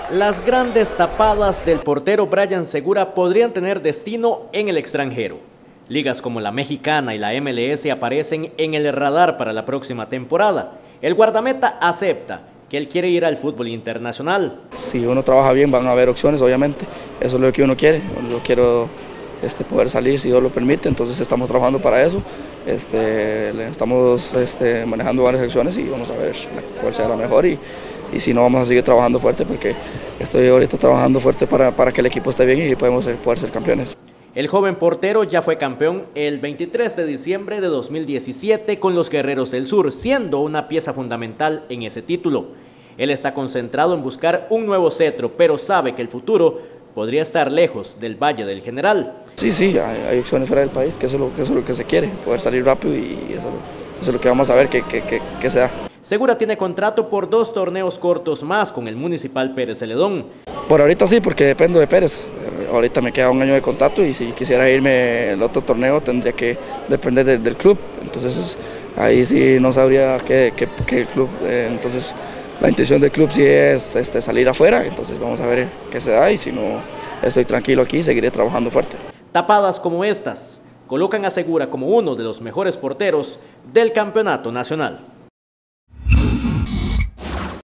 Las grandes tapadas del portero Brian Segura podrían tener destino en el extranjero. Ligas como la mexicana y la MLS aparecen en el radar para la próxima temporada. El guardameta acepta que él quiere ir al fútbol internacional. Si uno trabaja bien van a haber opciones, obviamente. Eso es lo que uno quiere. Yo quiero poder salir si Dios lo permite, entonces estamos trabajando para eso. Estamos manejando varias acciones y vamos a ver cuál sea la mejor y si no vamos a seguir trabajando fuerte porque estoy ahorita trabajando fuerte para que el equipo esté bien y poder ser campeones. El joven portero ya fue campeón el 23 de diciembre de 2017 con los Guerreros del Sur, siendo una pieza fundamental en ese título. Él está concentrado en buscar un nuevo cetro, pero sabe que el futuro podría estar lejos del Valle del General. Sí, hay opciones fuera del país, que eso es lo que se quiere, poder salir rápido y eso es lo que vamos a ver que se da. Segura tiene contrato por 2 torneos cortos más con el Municipal Pérez Celedón. Por ahorita sí, porque dependo de Pérez. Ahorita me queda un año de contrato y si quisiera irme el otro torneo tendría que depender del club. Entonces ahí sí no sabría qué club. Entonces la intención del club sí es salir afuera. Entonces vamos a ver qué se da y si no estoy tranquilo aquí seguiré trabajando fuerte. Tapadas como estas colocan a Segura como uno de los mejores porteros del campeonato nacional.